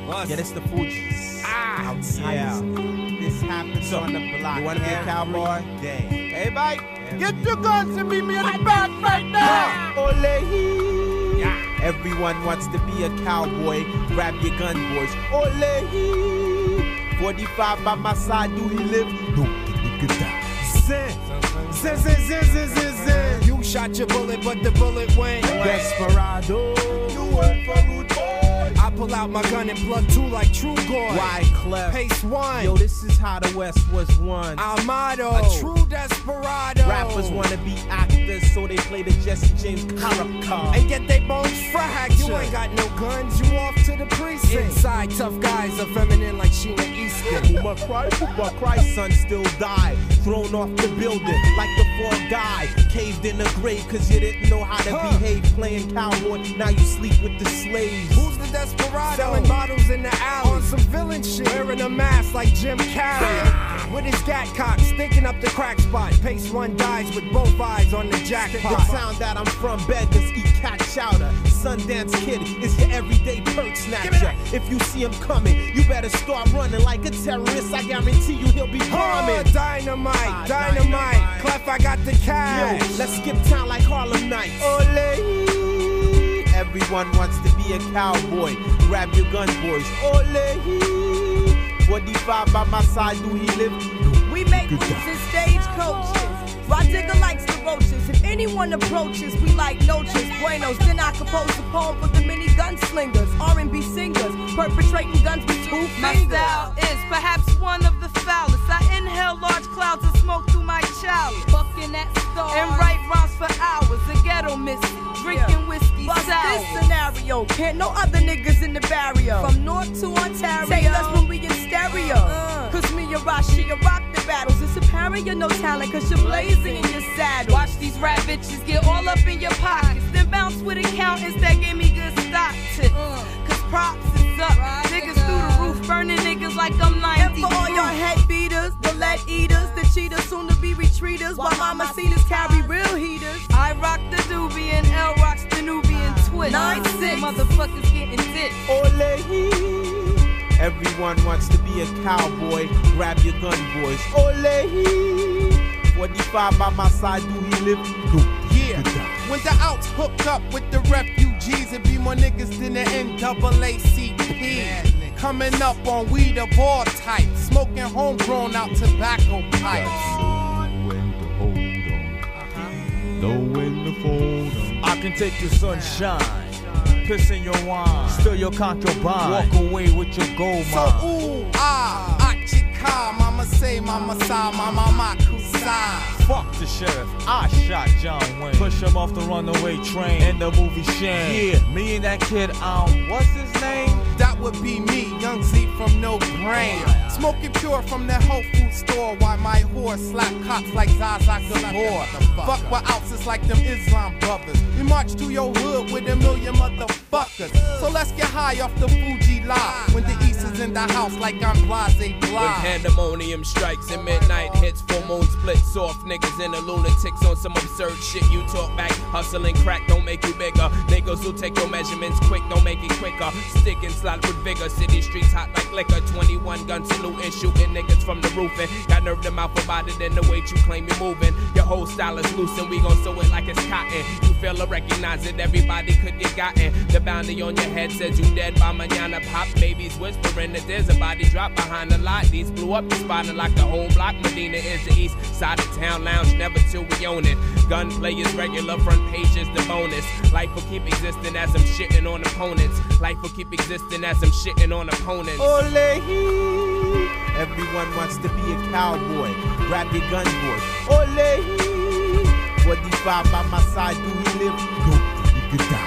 Yeah, this the Fugees. Outside. This happens on the block. You wanna be a cowboy? Hey, Mike, get your guns and meet me in the back right now. Ole. Everyone wants to be a cowboy. Grab your gun, boys. Ole. 45 by my side, do he live? No, he could die. Zin. You shot your bullet, but the bullet went. Desperado. You work for rude boy. I pull out my gun and plug two like True Goy. Wyclef. Pace one. Yo, this is how the West was won. Our motto. A true desperado. Rappers wanna be actors, so they play the Jesse James character and get they bones fractured. You ain't got no guns, you off to the precinct. Inside, tough guys are feminine like Sheena Easton. Who Christ, son, still died. Thrown off the building like the Fall Guy. Caved in the grave cause you didn't know how to behave. Playing cowboy, now you sleep with the slaves. Who's the desperado? Selling bottles in the alley. On some villain shit. Wearing a mask like Jim Carrey. With his gat cock, stinking up the crack spot. Pace one dies with both eyes on the jackpot. The town that I'm from beggars eat cat chowder. Sundance Kid is your everyday perk snatcher. If you see him coming, you better start running like a terrorist. I guarantee you he'll be bombing. Dynamite. Clef, I got the cash. Yo, let's skip town like Harlem Nights. Ole. Everyone wants to be a cowboy. Grab your gun, boys. Ole. 45 by my side, do he live? We make moves in stagecoaches. Roddigger likes the roaches. If anyone approaches, we like noches. Buenos, then I compose a poem for the mini gunslingers, R&B singers, perpetrating guns with 2 fingers. My style is perhaps one of the foulest. I inhale large clouds of smoke through my chalice, bucking at stars and write rhymes for hours. The ghetto missing, drinking whiskey Bust sour. This scenario, can't no other niggas in the barrio. From North to Ontario, say us when we in stereo. Cause me and Rashi rock the battles. It's apparent you're no talent cause you're blazing in your saddle. Watch these rap bitches get all up in your pockets, then bounce with accountants that gave me good stock tips. Cause props is up, niggas through the roof, burning niggas like I'm 90. And for all your head beaters, the lead eaters, the cheaters, soon to be retreaters, while mamacitas carry real heaters. I rock the doobie and L rocks the Nubian twist. 9-6. Motherfuckers getting dick. Ole. Everyone wants to be a cowboy. Grab your gun, boys. Ole. 45 by my side, do he live? No. Yeah. When the outs hook up with the refugees, it be more niggas than the NAACP. Coming up on weed of all types, smoking homegrown out tobacco pipes. Know when to fold 'em. I can take your sunshine, piss in your wine, steal your contraband, walk away with your gold mine. So ooh, achika, mama say, mama sigh, mama kusai. Fuck the sheriff, I shot John Wayne. Push him off the runaway train in the movie Shane. Yeah, me and that kid, what's his name? That would be me, Young Z from No Brain. Smoking pure from the health food store while my horse slap cops like Zaza Gabor. Fuck with outs like them Islam brothers. We march to your hood with 1,000,000 motherfuckers. So let's get high off the Fuji live. When the East is in the house like I'm Blase Blah. When pandemonium strikes and midnight hits, full moon splits off niggas and the lunatics on some absurd shit. You talk back, hustling crack don't make you bigger. Niggas who take your measurements quick don't make it quicker. Stick and slide with vigor, city streets hot like liquor. 21 gun saluting, shooting niggas from the roofing. Got nerve to mouth about it and the weight you claim you're moving. Your whole style is loose and we gon' sew it like it's cotton. You fail to recognize it, everybody could get gotten. The bounty on your head says you dead by mañana. Pop babies whispering that there's a body drop behind the lot. These blew up the spot and like the whole block. Medina is the east side of town, lounge never till we own it. Gunplay is regular, front page is the bonus. Life will keep existing as I'm shitting on opponents. Life will keep existing as I'm shitting on opponents. Ole. Everyone wants to be a cowboy. Grab your gun, boys. Ole. 45 by my side, do he live? No, he could die.